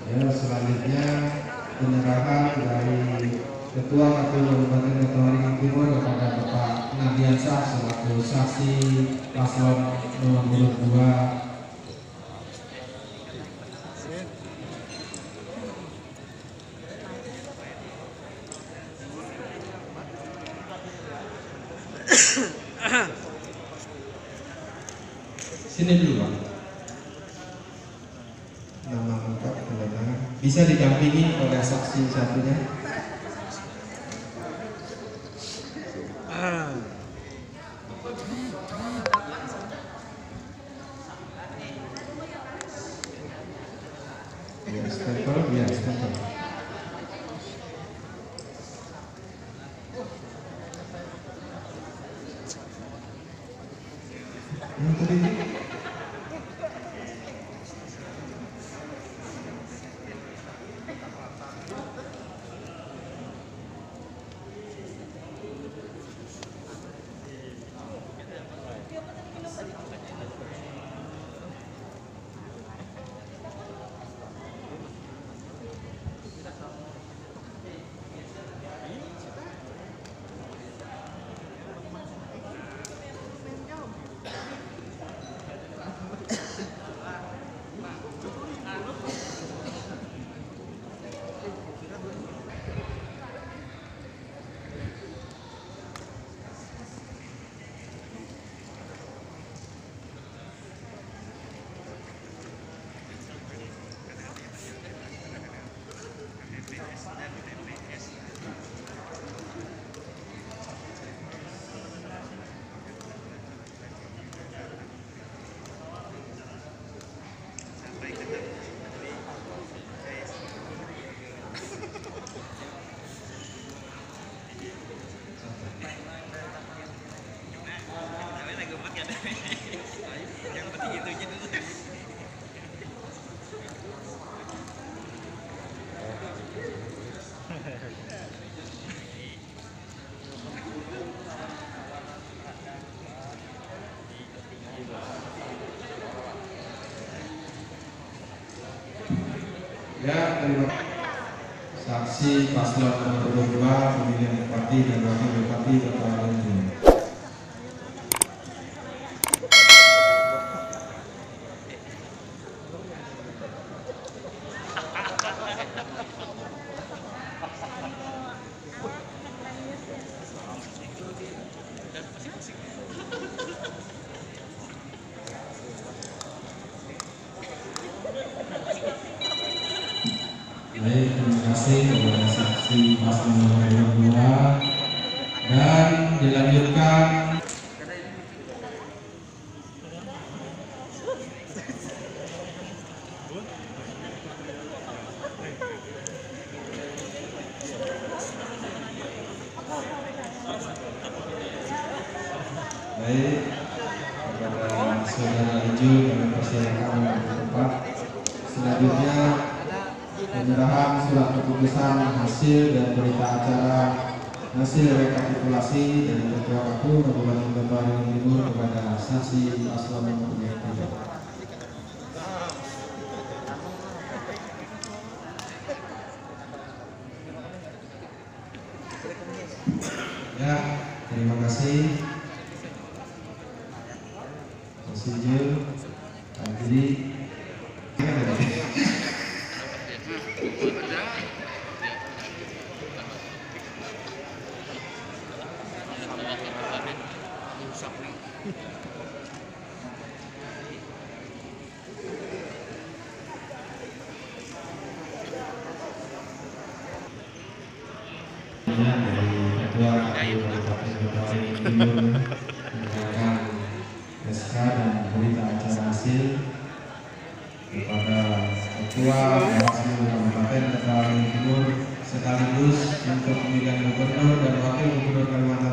Ya, selanjutnya penyerahan dari Ketua KPU Kabupaten Kota Waringin Timur kepada Bapak Nadiansah selaku saksi paslon nomor 2. Sini dulu Pak. Nama lengkap bisa didampingi oleh saksi satunya. Ya, stempel, ya stempel. Yang tadi ya, terima kasih. Saksi paslon nomor 2 pemilihan bupati dan wakil bupati Kota Waringin Timur. Baik, terima kasih kepada saksi paslon nomor 2 dan dilanjutkan. Baik, kepada saudara Ijo kami persilakan untuk tempat. Selanjutnya penyerahan surat keputusan hasil dan berita acara hasil rekapitulasi dari Ketua KPU Kabupaten Kota Waringin Timur kepada saksi paslon nomor 3. Ya, terima kasih. Saksi hadirin. Dari Ketua KPU Kabupaten Kota Waringin Timur menyerahkan SK dan berita acara hasil kepada Ketua Bawaslu Kabupaten Kota Waringin Timur sekaligus untuk pemilihan gubernur dan wakil gubernur Kalimantan